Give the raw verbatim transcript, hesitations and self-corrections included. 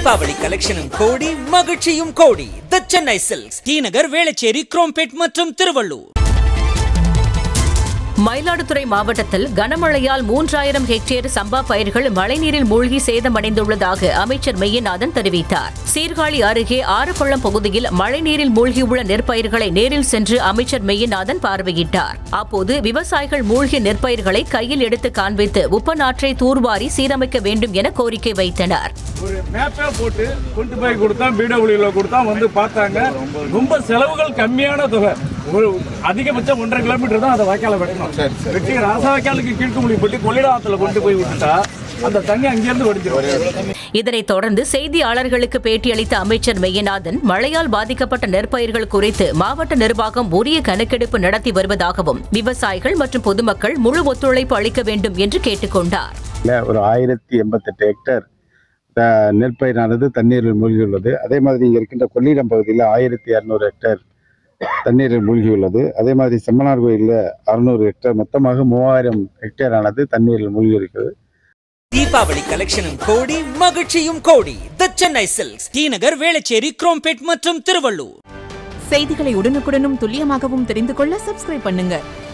தீபாவளி கலெக்ஷனும் கோடி மகிழ்ச்சியும் கோடி. The Chennai silks, T Nagar, Velachery, Chromepet மற்றும் திருவள்ளூர். மயிலாடுதுறை மாவட்டத்தில் கனமழையால் மூன்றாயிரம் ஹெக்டேர் சம்பா பயிர்கள் மழைநீரில் மூழ்கி சேதமடைந்துள்ளதாக அமைச்சர் மெய்யநாதன் தெரிவித்தார். சீர்காழி அருகே ஆரப்பள்ளம் பகுதியில் மழைநீரில் மூழ்கியுள்ள நெற்பயிர்களை நேரில் சென்று அமைச்சர் மெய்யநாதன் பார்வையிட்டார். அப்போது விவசாயிகள் மூழ்கிய நெற்பயிர்களை கையில் எடுத்து காண்பித்து உப்பநாற்றை தூர்வாரி சீரமைக்க வேண்டும் என கோரிக்கை வைத்தனர். ஒரு மேப்பே போட்டு கொண்டு போய் கொடுத்தா பிடபிள்யூல கொடுத்தா வந்து பார்த்தாங்க. ரொம்ப செலவுகள் கம்மியான தொகை, ஒரு அதிகபட்சம் ஒன்றரை கிலோமீட்டர் தான் அதை வாய்க்கால வெட்டணும். வெட்டி ராசா வாய்க்காலுக்கு கீழ்க்குமுடி போட்டு கொள்ளிடாத்துல கொண்டு போய் விட்டுட்டா அந்த தண்ணி அங்கிருந்து வடிஞ்சிடும். இதனைத் தொடர்ந்து செய்தியாளர்களுக்கு பேட்டியளித்த அமைச்சர் மெய்யநாதன் மழையால் பாதிக்கப்பட்ட நெற்பயிர்கள் குறித்து மாவட்ட நிர்வாகம் உரிய கணக்கெடுப்பு நடத்தி வருவதாகவும் விவசாயிகள் மற்றும் பொதுமக்கள் முழு ஒத்துழைப்பு அளிக்க வேண்டும் என்று கேட்டுக் கொண்டார். ஒரு ஆயிரத்தி எண்பத்தி எட்டு ஹெக்டேர் நெற்பயிரானது தண்ணீரில் மூழ்கியுள்ளது. அதே மாதிரி இங்கே இருக்கின்ற கொள்ளிடம் பகுதியில் ஆயிரத்தி இரநூறு ஹெக்டேர் தண்ணீரில் மூழ்கியுள்ளது. அதே மாதிரி செம்மனார் கோயிலில் அறுநூறு ஹெக்டேர், மொத்தமாக மூவாயிரம் ஹெக்டேர் ஆனது தண்ணீரில் மூழ்கி இருக்கிறது. தீபாவளி கலெக்ஷனும் கோடி மகிழ்ச்சியும் கோடி. The Chennai silks, T Nagar, Velachery, Chromepet மற்றும் திருவள்ளூர். செய்திகளை உடனுக்குடனும் துல்லியமாகவும் தெரிந்து கொள்ள சப்ஸ்கிரைப் பண்ணுங்க.